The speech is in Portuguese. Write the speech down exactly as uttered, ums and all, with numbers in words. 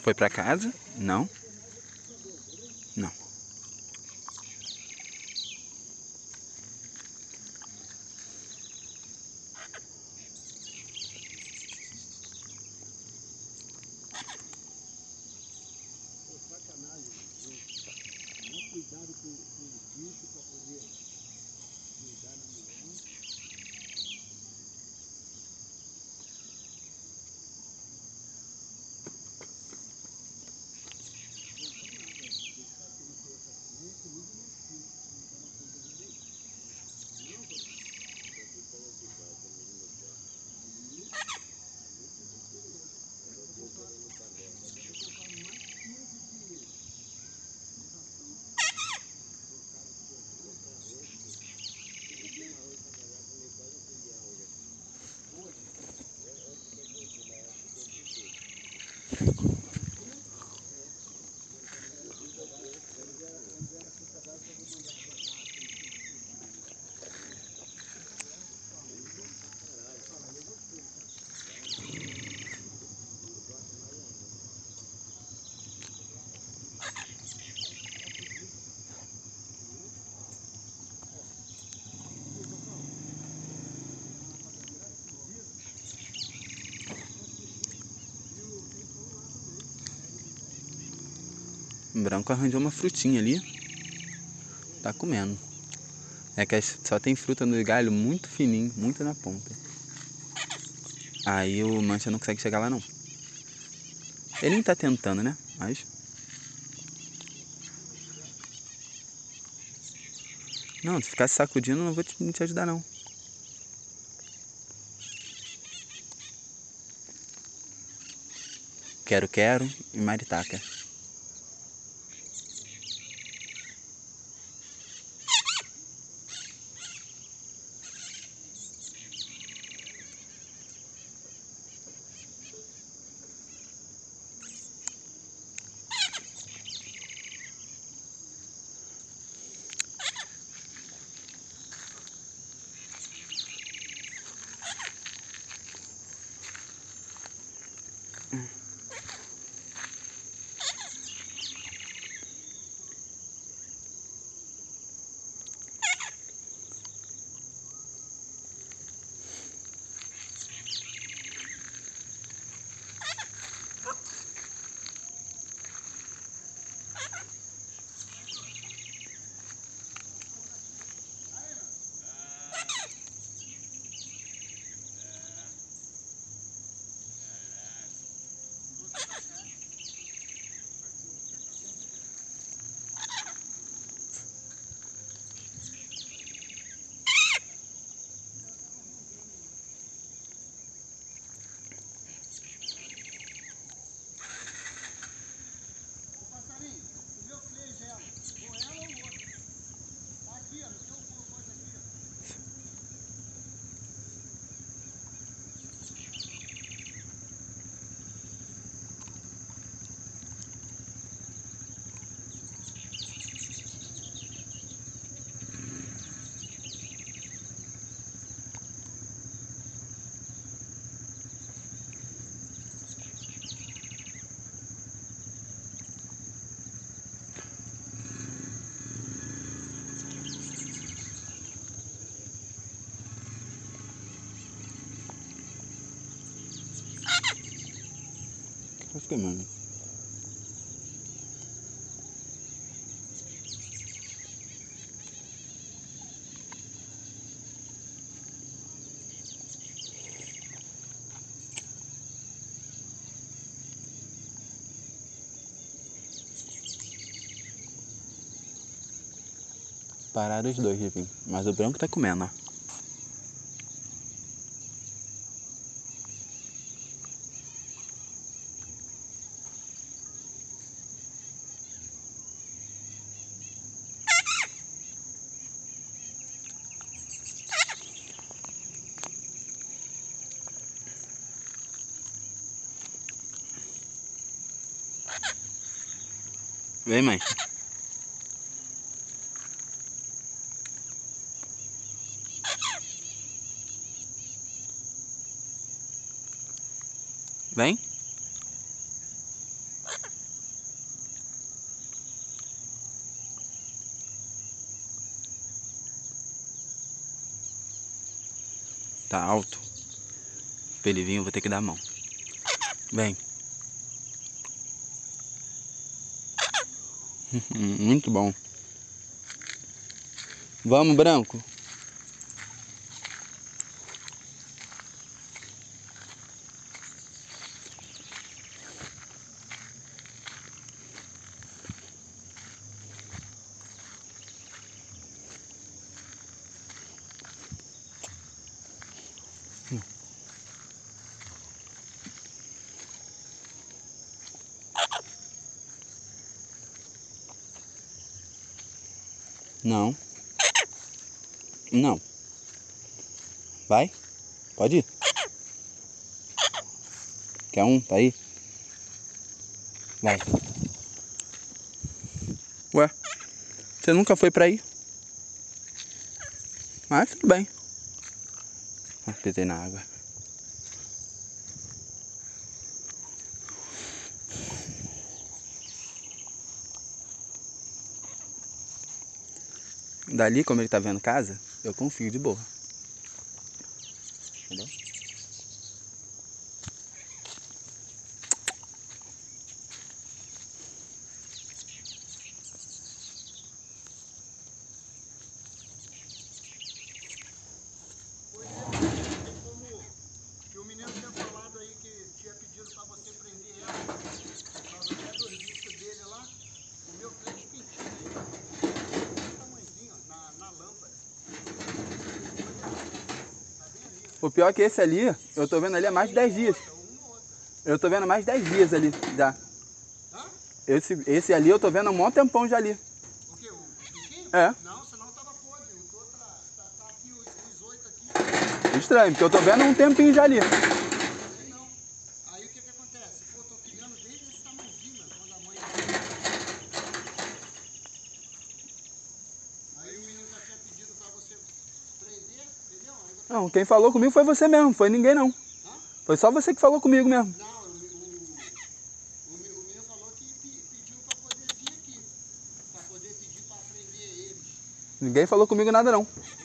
Foi pra casa? Não. Não. Sacanagem, viu? Não cuidado com, com os bichos para poder cuidar na mulher. O branco arranjou uma frutinha ali. Tá comendo. É que só tem fruta no galho muito fininho, muito na ponta. Aí o mancha não consegue chegar lá não. Ele nem tá tentando, né? Mas... Não, se ficar sacudindo eu não vou te, não te ajudar não. Quero, quero e maritaca. Tá filmando. Pararam os dois de vir, mas o branco tá comendo, ó. Vem, mãe. Vem. tá alto. Pra ele vir eu vou ter que dar a mão. Vem. Muito bom. Vamos, Branco. Não. Não. Vai. Pode ir. Quer um? Tá aí? Vai. Ué. Você nunca foi pra aí? Mas tudo bem. Ah, pisei na água. Dali, como ele tá vendo casa, eu confio de boa. Entendeu? Pois é, tem como que o menino tinha falado aí que tinha pedido pra você prender ela. Por causa até dos bichos dele lá. O meu três pintinhos aí. Desse tamanhozinho, ó, na, na lâmpada. Tá bem ali, ó. O pior é que esse ali, eu tô vendo ali há mais de dez dias. Uma ou outra. Eu tô vendo há mais de dez dias ali já. Hã? Esse, esse ali eu tô vendo há um bom tempão já ali. O que? O bichinho? É. Não, senão tava podre. O outro tá, tá, tá aqui, os, os oito aqui. Estranho, porque eu tô vendo há um tempinho já ali. Sei não. Aí o que que acontece? Pô, eu tô criando desde esse tamanhozinho, mano, quando a mãe... Aí o menino já tinha pedido pra você prender, entendeu? Aí você... Não, quem falou comigo foi você mesmo, foi ninguém não. Hã? Foi só você que falou comigo mesmo. Não, o, o, o, me- o menino falou que pe- pediu pra poder vir aqui. Pra poder pedir pra prender eles. Ninguém falou comigo nada não.